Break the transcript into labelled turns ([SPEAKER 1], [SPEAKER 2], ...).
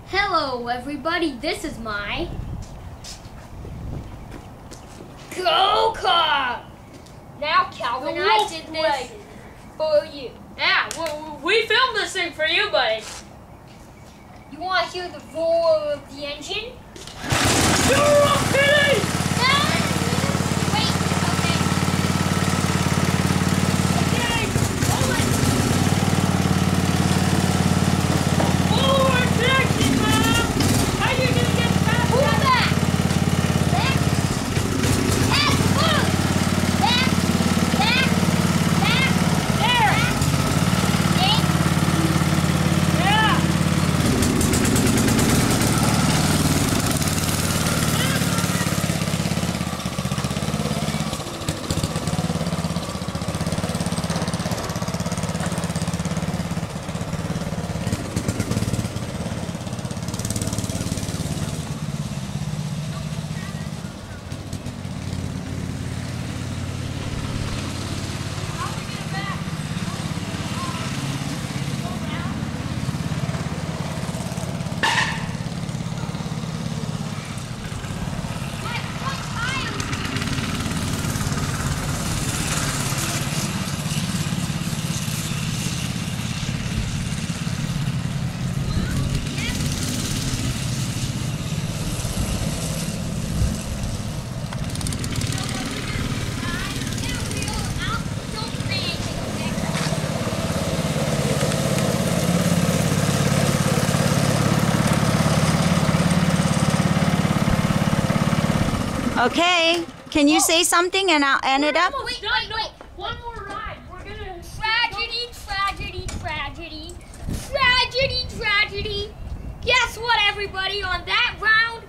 [SPEAKER 1] Hello everybody, this is my go-kart! Now Calvin, I did this for you.
[SPEAKER 2] Yeah, we filmed this thing for you, buddy.
[SPEAKER 1] You want to hear the roar of the engine?
[SPEAKER 2] You're kidding!
[SPEAKER 1] Wait, okay.
[SPEAKER 2] Okay, hold it. Forward direction, man. How you gonna get past
[SPEAKER 1] Pull
[SPEAKER 2] that?
[SPEAKER 1] back! Back! Back! Forward! Back! Back! Back!
[SPEAKER 2] There!
[SPEAKER 1] Back!
[SPEAKER 2] Yeah!
[SPEAKER 3] Okay, can you say something and I'll end it up?
[SPEAKER 1] Wait.
[SPEAKER 2] One more ride. We're gonna...
[SPEAKER 1] Tragedy. Guess what, everybody? On that round,